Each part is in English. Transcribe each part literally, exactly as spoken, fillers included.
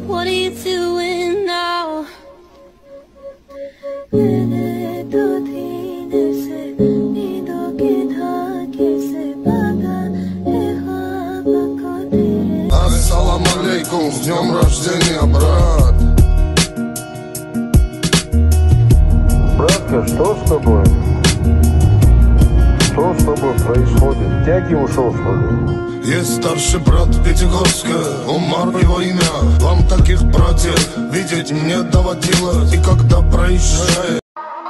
What are you doing now? Ассалам алейкум, с днем рождения, брат. Братка, что с тобой? Что с тобой происходит? Дядя ушел, что ли? Есть старший брат Пятигорска, Умар его имя. Вам таких братьев видеть не доводилось. И когда проезжает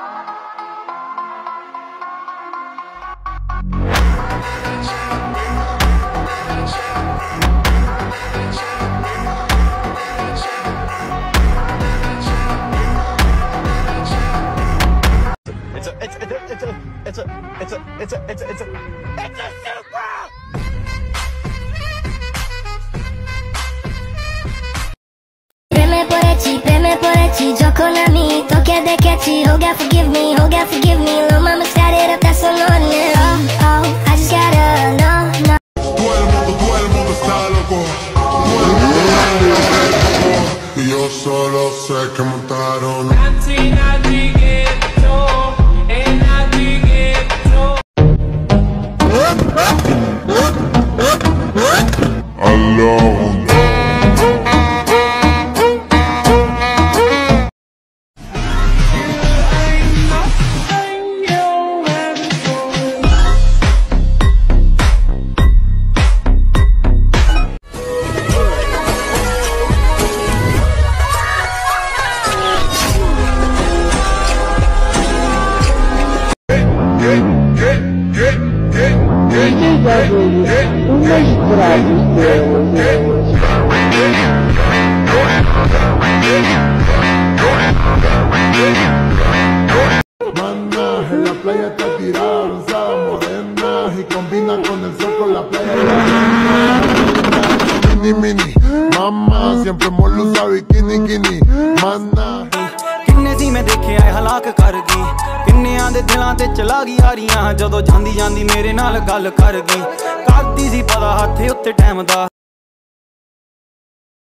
It's a, it's a, it's a, it's a, it's a, it's a, it's a, it's a, it's a Supra! প্রেমে পড়েছি প্রেমে পড়েছি যখন আমি তোকে দেখেছি oh God forgive me oh God forgive me little mama started up that's so lonely oh oh I just gotta know no. Todo el mundo, todo el mundo está loco. Todo el mundo está loco. Y yo solo sé que montaron. Alone. Mana, en la playa está tirada, rosada, morena y combina con el sol con la playa. Mini, mini, mamá, siempre molo usa bikini, kini, mana. किन्ने सी मैं देखे आए हलाक कर गई किन्नियां दे दिलां ते चला गई यारियां जदों जांदी जांदी मेरे नाल गल कर गई करदी सी पता हत्थे उत्ते टाइम दा